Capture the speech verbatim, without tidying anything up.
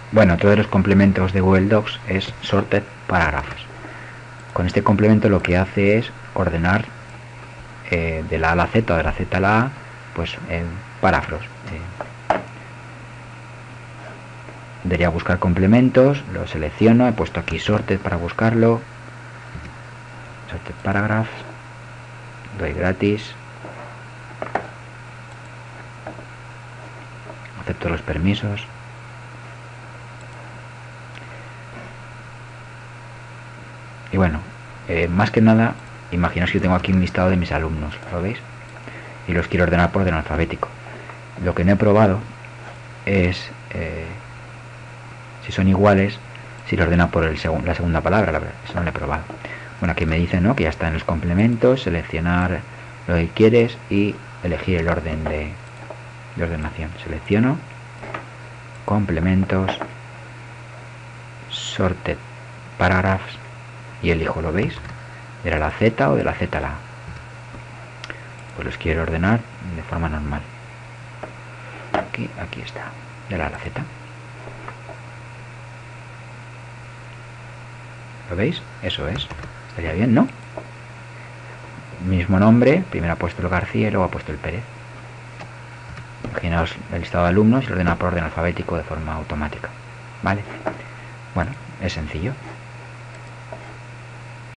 Bueno, todos los complementos de Google Docs es sorted paragraphs. Con este complemento lo que hace es ordenar eh, de la A a la Z o de la Z a la A, pues eh, paráfros. Eh, debería buscar complementos, lo selecciono, he puesto aquí sorted para buscarlo, sorted paragraphs, doy gratis, acepto los permisos. Y bueno, eh, más que nada, imaginaos que yo tengo aquí un listado de mis alumnos, ¿lo veis? Y los quiero ordenar por orden alfabético. Lo que no he probado es eh, si son iguales, si lo ordena por el seg la segunda palabra, la verdad, eso no lo he probado. Bueno, aquí me dice, ¿no?, que ya está en los complementos, seleccionar lo que quieres y elegir el orden de, de ordenación. Selecciono, complementos, sorted paragraphs y elijo, ¿lo veis? De la Z o de la Z a la A. Pues los quiero ordenar de forma normal. Aquí, aquí está, de la A a la Z. ¿Lo veis? Eso es. Estaría bien, ¿no? Mismo nombre, primero ha puesto el García y luego ha puesto el Pérez. Imaginaos el listado de alumnos y lo ordena por orden alfabético de forma automática. ¿Vale? Bueno, es sencillo.